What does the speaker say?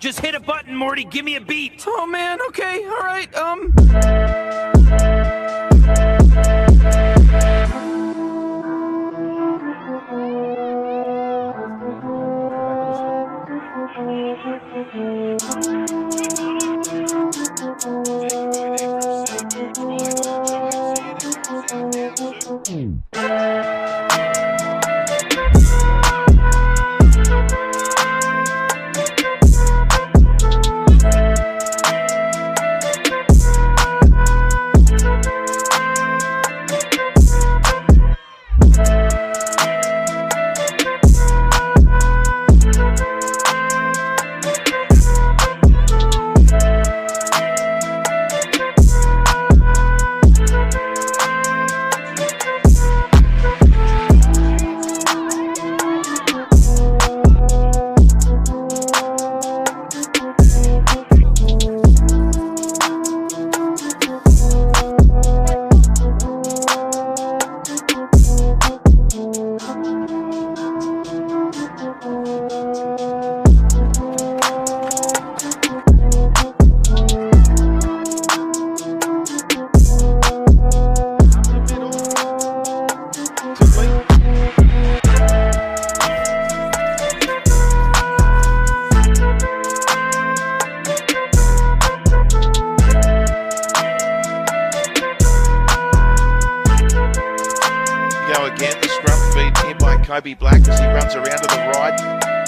Just hit a button, Morty. Give me a beat. Oh man, okay, all right. Again, the scrum feed here by Kobe Black as he runs around to the right.